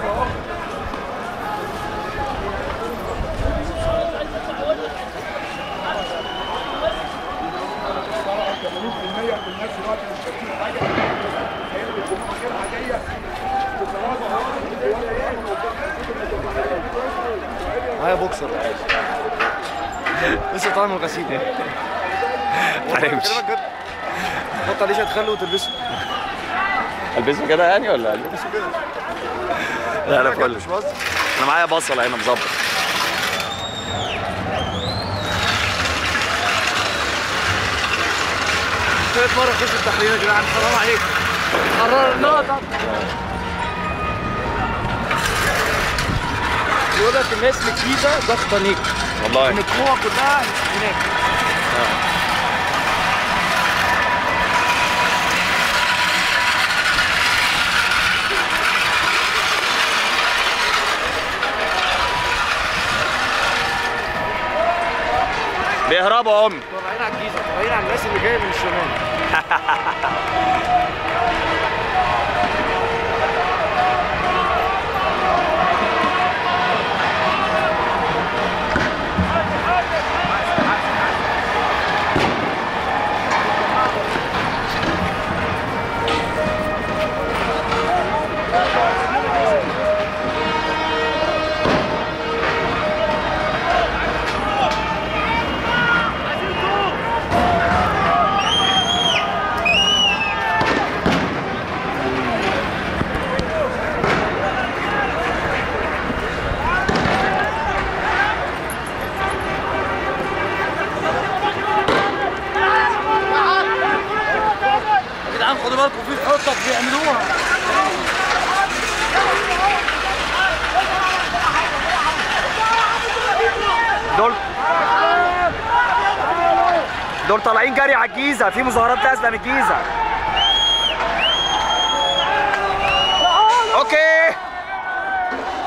معايا بوكسر لسه طالع من الغسيل يعني. معرفش حط عليه شويه خل وتلبسه. البسه كده يعني ولا البسه كده؟ لا لا فل. مش بهزر. انا معايا بصله هنا مظبط. ثالث مرة اخش التحرير يا جدعان، حرام عليك. قررنا طب. يقول لك الناس اللي الجيزة ضغطة نيك. والله. ان القوة كلها هناك. بيهربوا يا امي. طالعين على الجيزة، طالعين على الناس اللي جاية من الشمال. خدوا بالكم في خطط بيعملوها. دول طالعين جري على الجيزه، في مظاهرات نازله من الجيزه. اوكي